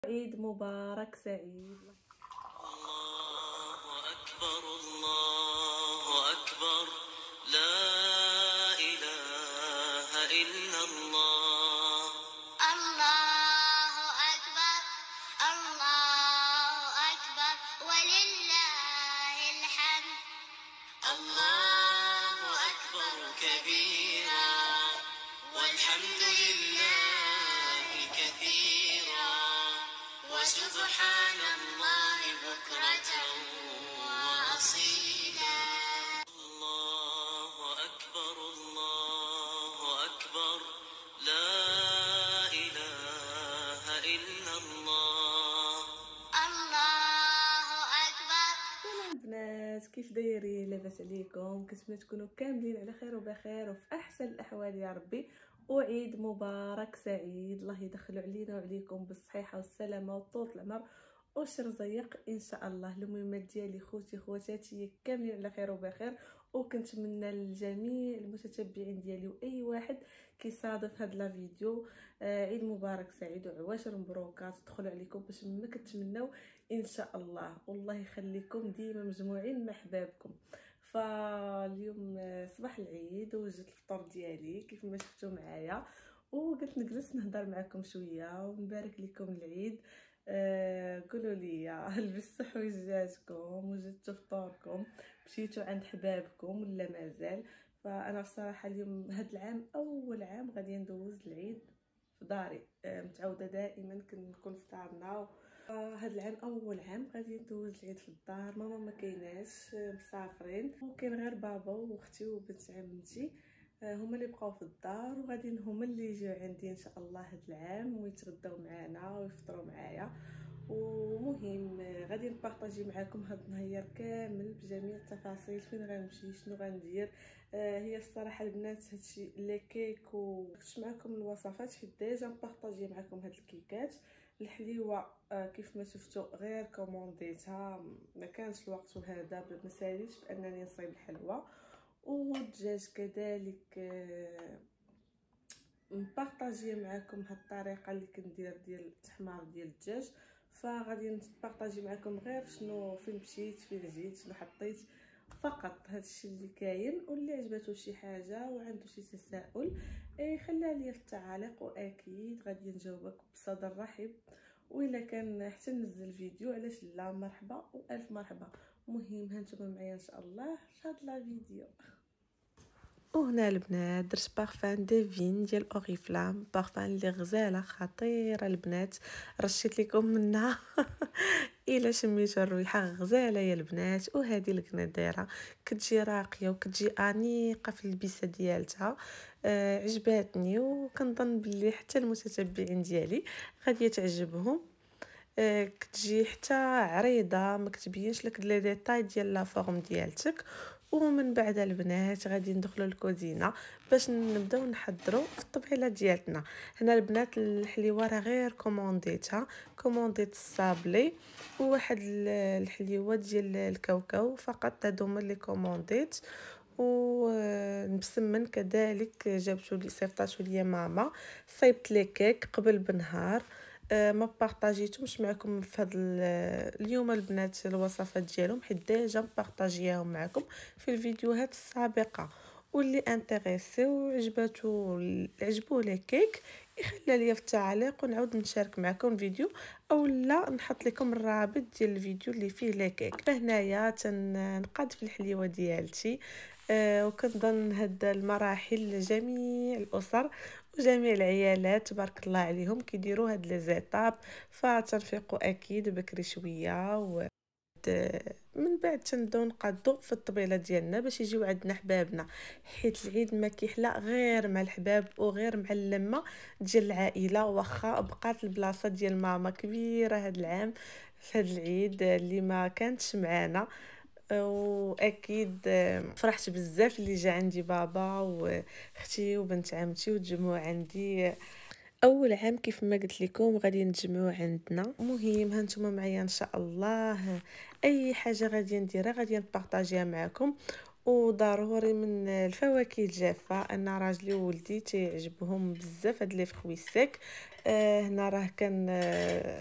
عيد مبارك سعيد. الله أكبر الله أكبر لا إله إلا الله. الله أكبر الله أكبر ولله الحمد. الله أكبر كبيرا والحمد لله كثيرا وسبحان الله بكرة وأصيلا. الله أكبر لا إله إلا الله. الله أكبر. سلام بنات، كيف دايرين؟ لاباس عليكم؟ كنتمنى تكونوا كاملين على خير وبخير وفي احسن الاحوال يا ربي. وعيد مبارك سعيد، الله يدخلوا علينا وعليكم بالصحيحه والسلامه وطول العمر وشر زيق ان شاء الله. المهمات ديالي خوتي خواتاتي كاملين على خير وبخير، وكنتمنى للجميع المتتبعين ديالي واي واحد كيصادف هاد لا فيديو عيد مبارك سعيد وعواشر مبروكات تدخلوا عليكم باش ما كتمناو ان شاء الله. والله يخليكم ديما مجموعين مع حبابكم. فاليوم صباح العيد وجدت الفطور ديالي كيف ما شفتوا معايا، وقلت نجلس نهضر معكم شويه ونبارك لكم العيد. قولوا لي لبستوا حويجاتكم وجدتوا فطوركم، مشيتوا عند حبابكم ولا مازال؟ فانا الصراحه اليوم هاد العام اول عام غادي ندوز العيد في داري. متعوده دائما كنكون في دارنا. هاد العام اول عام غادي ندوز العيد في الدار، ماما ما كايناش، مسافرين، وكاين غير بابا واختي وبنت عمتي. هما اللي بقاو في الدار، وغادي هما اللي يجيو عندي ان شاء الله هاد العام ويتغداو معنا ويفطروا معايا. ومهم غادي نبارطاجي معكم هاد النهار كامل بجميع التفاصيل، فين غنمشي شنو غندير. هي الصراحه البنات هادشي لي كيك وكتش معكم الوصفات حيت ديجا مبارطاجي معكم هاد الكيكات. الحليوه كيف ما شفتوا غير كومونديتها، ما كانش الوقت وهذا ما ساليتش بانني نصايب الحلوه. والدجاج كذلك نبارطاجي معكم هاد الطريقه اللي كندير ديال التحمار ديال الدجاج. فغادي نبارطاجي معكم غير شنو فين مشيت فين جيت شنو حطيت، فقط هادشي اللي كاين. واللي عجبته شي حاجه وعنده شي تساؤل خليها لي في التعاليق، واكيد غادي نجاوبك بصدر رحب. وإلا كان حتى ننزل فيديو علاش لا، مرحبا والف مرحبا. مهم هانتوما معايا ان شاء الله في هاد لا فيديو. وهنا البنات درت بارفان ديفين ديال اوريفلام، بارفان اللي غزاله خطيره البنات، رشيت لكم منها الا شميتوا الريحه غزاله يا البنات. وهذه القناديره كتجي راقيه وكتجي انيقه في اللبسه ديالتها. عجباتني وكنظن بلي حتى المتتبعين ديالي غادي تعجبهم. كتجي حتى عريضه، ما كتبينش لك لي ديتاي ديال لا فورم ديالتك. ومن بعد البنات غادي ندخلوا للكوزينه باش نبداو نحضروا في الطبيله ديالتنا. هنا البنات الحليوه راه غير كومونديتها، كومونديت الصابلي وواحد الحليوه ديال الكاوكاو، فقط هادو هما اللي كومونديت. ونبسمن كذلك جابتو لي صيفطاتو ليا ماما، صيبت لي كيك قبل بنهار. ما بارطاجيتهمش معكم في هذا اليوم البنات الوصفات ديالهم حيت ديجا بارطاجياهم معكم في الفيديوهات السابقه. واللي انتريسي وعجباتو عجبوه لي كيك يخلي لي في التعليق ونعاود نشارك معكم فيديو، او لا نحط لكم الرابط ديال الفيديو اللي فيه لي كيك. فهنايا تنقاد في الحليوه ديالتي. وكنظن هاد المراحل جميع الاسر وجميع العيالات تبارك الله عليهم كيديروا هاد لي زيتاب. فتنفيقوا اكيد بكري شويه من بعد تنبداو نقادو في الطبيله ديالنا باش يجيو عندنا حبابنا، حيت العيد ما كيحلى غير مع الحباب وغير مع اللمه ديال العائله. واخا بقات البلاصه ديال ماما كبيره هاد العام في هاد العيد اللي ما كانتش معانا. واكيد فرحت بزاف اللي جا عندي بابا واختي وبنت عمتي وتجمعوا عندي اول عام. كيف ما قلت لكم غادي نتجمعوا عندنا. مهم هانتوما معايا ان شاء الله، اي حاجه غادي نديرها غادي نبارطاجيها معكم. وضروري من الفواكه الجافه، انا راجلي وولدي تيعجبهم بزاف هاد لي فخوي سيك. هنا راه كان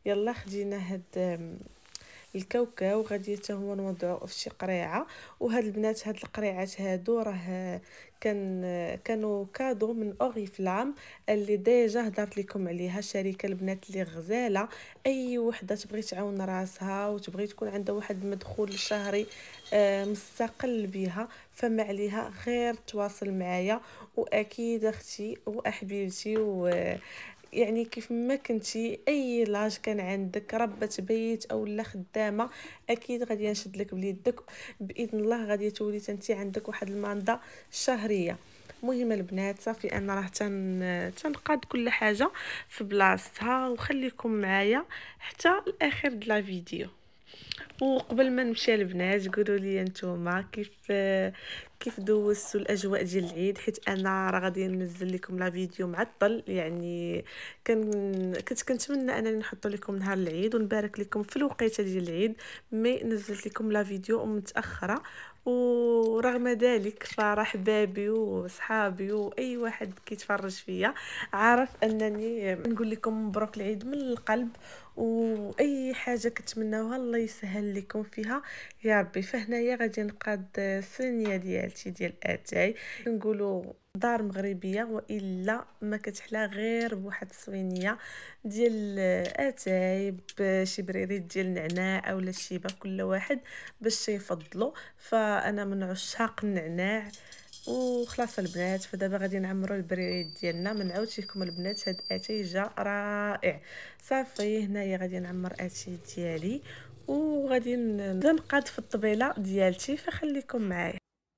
يلا خدينا هاد الكاوكاو غادي حتى هو نوضعوه في شي قريعه. وهاد البنات هاد القريعات هادو راه كانوا كادو من اوريفلام اللي ديجا هضرت لكم عليها، شركه البنات اللي غزاله. اي وحده تبغي تعاون راسها وتبغي تكون عندها واحد المدخول شهري مستقل بها، فما عليها غير تواصل معايا. واكيد اختي واحبيبتي يعني كيف ما كنتي اي لاج كان عندك ربة بيت او لا خدامه، اكيد غادي نشد لك بيدك باذن الله. غادي تولي انت عندك واحد الماندا شهريه. مهم البنات صافي انا راه تنقاد كل حاجه في بلاصتها، وخليكم معايا حتى الاخر د لا فيديو. وقبل ما نمشي البنات قولوا لي نتوما كيف دوزتوا الاجواء ديال العيد، حيت انا راه غادي ننزل لكم لا فيديو معطل. يعني كنت كنتمنى انني نحط لكم نهار العيد ونبارك لكم في الوقيته ديال العيد، مي نزلت لكم لا فيديو متاخره. ورغم ذلك فراه حبابي وصحابي واي واحد كيتفرج فيا عارف انني نقول لكم مبروك العيد من القلب. واي حاجه كتمناوها الله يسهل لكم فيها يا ربي. فهنايا غادي نقاد الصينيه ديالتي ديال اتاي، نقولوا دار مغربيه والا ما كتحلى غير بواحد الصوينيه ديال اتاي بشي بريريت ديال النعناع اولا الشيبه، كل واحد باش يفضلوا. فانا من عشاق النعناع. وخلاص البنات فدابا غادي نعمروا البريد ديالنا. ما نعاودش لكم البنات هاد اتاي جا رائع. صافي هنايا غادي نعمر اتاي ديالي وغادي نقاد في الطبيله ديالتي، فخليكم معايا.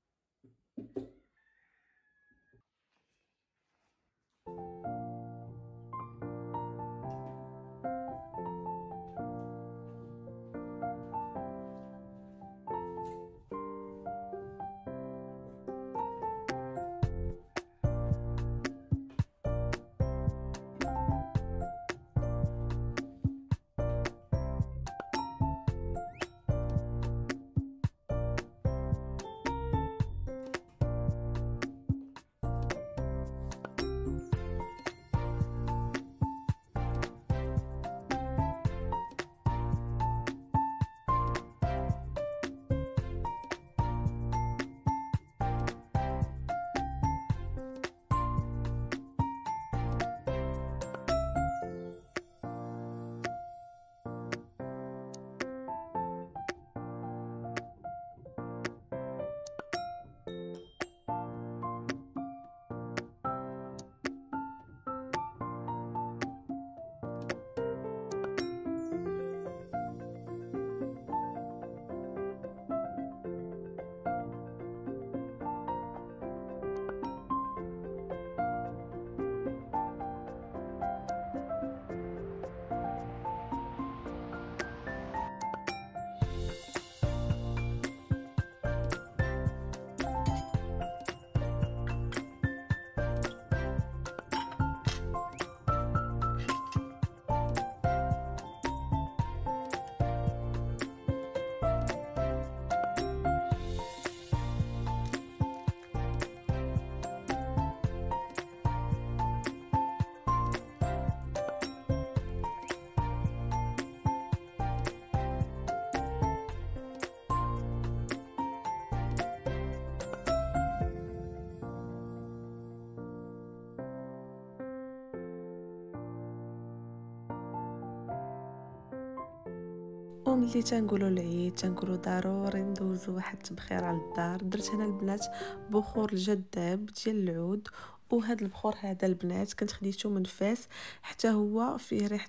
وملي تنقولوا العيد تنقولوا ضروري ندوزو واحد التبخير على الدار. درت هنا البنات بخور الجذاب ديال العود، وهذا البخور هذا البنات كنت خديته من فاس، حتى هو فيه ريحه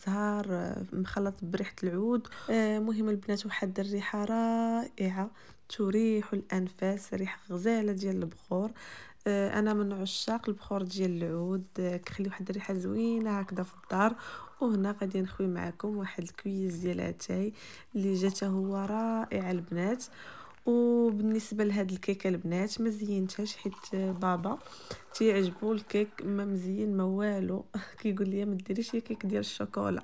الزهر مخلط بريحه العود. مهم البنات واحد الريحه رائعه تريح الانفاس، ريحه غزاله ديال البخور. انا من عشاق البخور ديال العود، كيخلي واحد الريحه زوينه هكذا في الدار. وهنا غادي نخوي معكم واحد الكويز ديال اتاي اللي جاته هو رائع البنات. وبالنسبه لهاد الكيكه البنات ما زينتهاش حيت بابا تيعجبو الكيك ما مزيان ما والو كيقول لي ما ديريش كيك ديال الشوكولا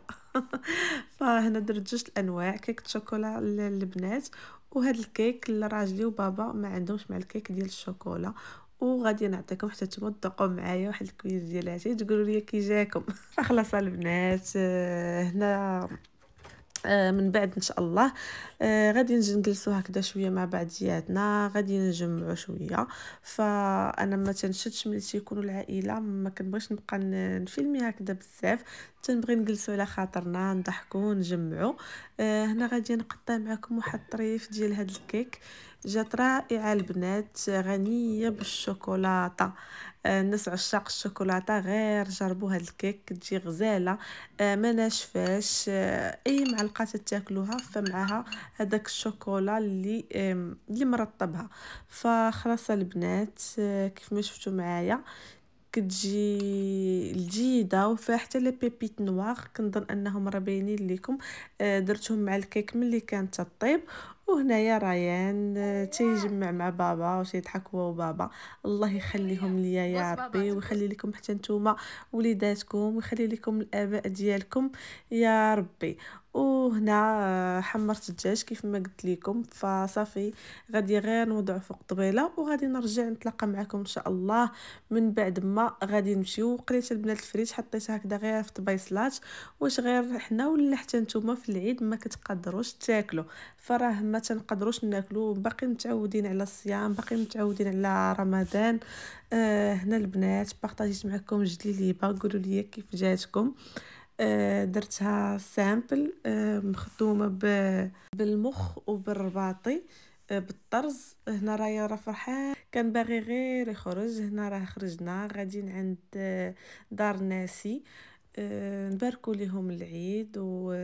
فهنا درت جوج الانواع، كيك الشوكولا للبنات وهاد الكيك لراجلي وبابا ما عندهمش مع الكيك ديال الشوكولا. وغادي نعطيكم حتى نتوما تذوقوا معايا واحد الكويز ديال العشاء تقولوا لي كي جاكم. فخلاص البنات هنا من بعد ان شاء الله غادي نجي نجلسوا هكذا شويه مع بعضياتنا، غادي نجمعوا شويه. فانا ما تنشدش ملي تيكونوا العائله، ما كنبغيش نبقى نفيلمي هكذا بزاف، تنبغي نجلسوا على خاطرنا نضحكوا نجمعوا. هنا غادي نقطع معكم واحد الطريف ديال هاد الكيك، جات رائعه البنات، غنيه بالشوكولاته. الناس عشاق الشوكولاته غير جربوا هاد الكيك، كتجي غزاله ما ناشفاش، اي معلقه تاكلوها فمعها هذاك الشوكولا اللي مرطبها. فخلاص البنات كيف ما شفتوا معايا كتجي لذيذه وفيها حتى لي بيبيت نوار، كنظن انهم راه باينين لكم. درتهم مع الكيك ملي كانت تطيب. وهنايا ريان تيجمع مع بابا وتيضحك هو وبابا، الله يخليهم ليا يا ربي، ويخلي لكم حتى نتوما وليداتكم، ويخلي لكم الاباء ديالكم يا ربي. وهنا حمرت الدجاج كيف ما قلت لكم. فصافي غادي غير نوضع فوق طبيله وغادي نرجع نتلاقى معكم ان شاء الله من بعد ما غادي نمشيو. قريت البنات الفريج حطيتها هكذا غير في طبيصلات، واش غير حنا ولا حتى نتوما في العيد ما كتقدروش تاكلوا، فراه ما تنقدروش ناكلوا، باقي متعودين على الصيام، باقي متعودين على رمضان. هنا البنات بارطاجيت معكم جليبه، قولوا لي كيف جاتكم. درتها سامبل مخدومه بالمخ وبالرباطي بالطرز. هنا راه فرحان كان باغي غير يخرج، هنا راه خرجنا غاديين عند دار ناسي نباركوا لهم العيد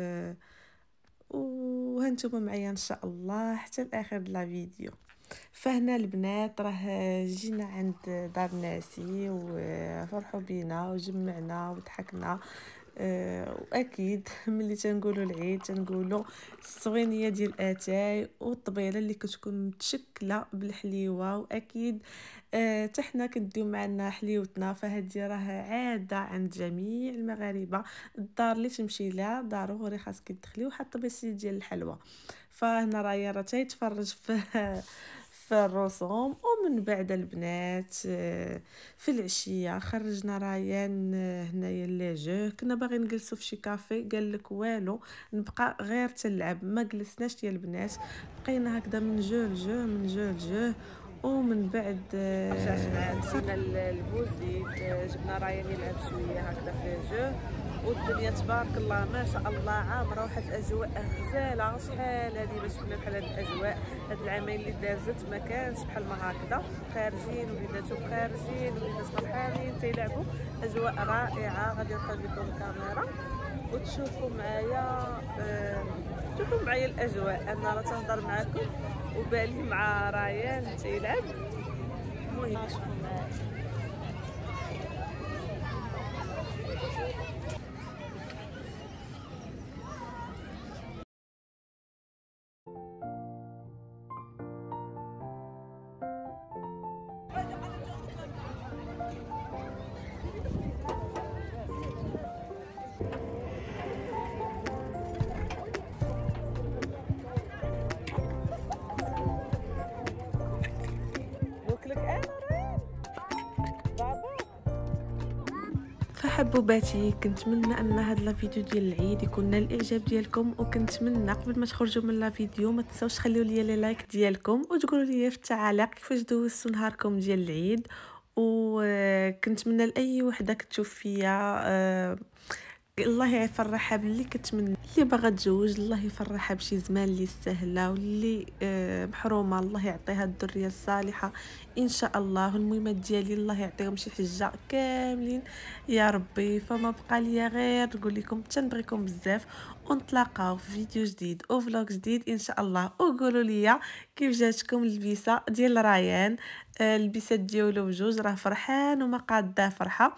وهانتوما معايا ان شاء الله حتى الاخر لا فيديو. فهنا البنات راه جينا عند دار ناسي وفرحوا بينا وجمعنا وضحكنا. واكيد ملي تنقولوا العيد تنقولوا الصوينيه ديال اتاي والطبيله اللي كتكون متشكله بالحليوه، واكيد حتى حنا كنديو معنا حليوتنا. فهذه راه عاده عند جميع المغاربه، الدار اللي تمشي لها ضروري خاصك تدخلي واحد الطبيسيه ديال الحلوى. فهنا راه تيتفرج في الرسوم. ومن بعد البنات في العشيه خرجنا ريان هنايا لاجو، كنا باغي نجلسوا في شي كافي، قال لك والو نبقى غير تلعب، ما جلسناش يا البنات، بقينا هكذا من جو لجو من جو لجو. ومن بعد صرنا البوزيت، جبنا ريان يلعب شويه هكذا في جو. والدنيا تبارك الله ما شاء الله عامره واحد الاجواء غزاله. شحال هذه باش شفنا بحال هاد الاجواء هاد العامين اللي دازت ما كانش بحال ما هكذا، خارجين وليداتهم خارجين وليدات فرحانين تيلعبوا، اجواء رائعه. غادي نخرج لكم الكاميرا وتشوفوا معايا الاجواء. انا راه تهضر معكم وبالي مع ريان تيلعب. المهم شوفوا معايا. فحبوباتي كنتمنى ان هاد لا فيديو ديال العيد يكون نال الاعجاب ديالكم، وكنتمنى قبل ما تخرجوا من لا فيديو ما تنساوش تخليوا لي لايك ديالكم وتقولوا لي في التعاليق كيفاش دوزتوا نهاركم ديال العيد. وكنتمنى لاي وحده كتشوف فيا الله يفرحها باللي كتمنى، اللي باغا تزوج الله يفرحها بشي زمان اللي سهله، واللي محرومه الله يعطيها الذريه الصالحه ان شاء الله. المهمات ديالي الله يعطيهم شي حجه كاملين يا ربي. فما بقى ليا غير نقول لكم تنبغيكم بزاف، ونتلاقاو في فيديو جديد وفلوق جديد ان شاء الله. وقولوا لي كيف جاتكم اللبسه ديال ريان، البسات ديالو بجوج راه فرحان وما قاده فرحه.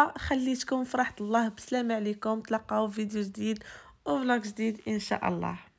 فخليتكم فرحة الله بسلامه عليكم، تلقاو في فيديو جديد وفلوق جديد ان شاء الله.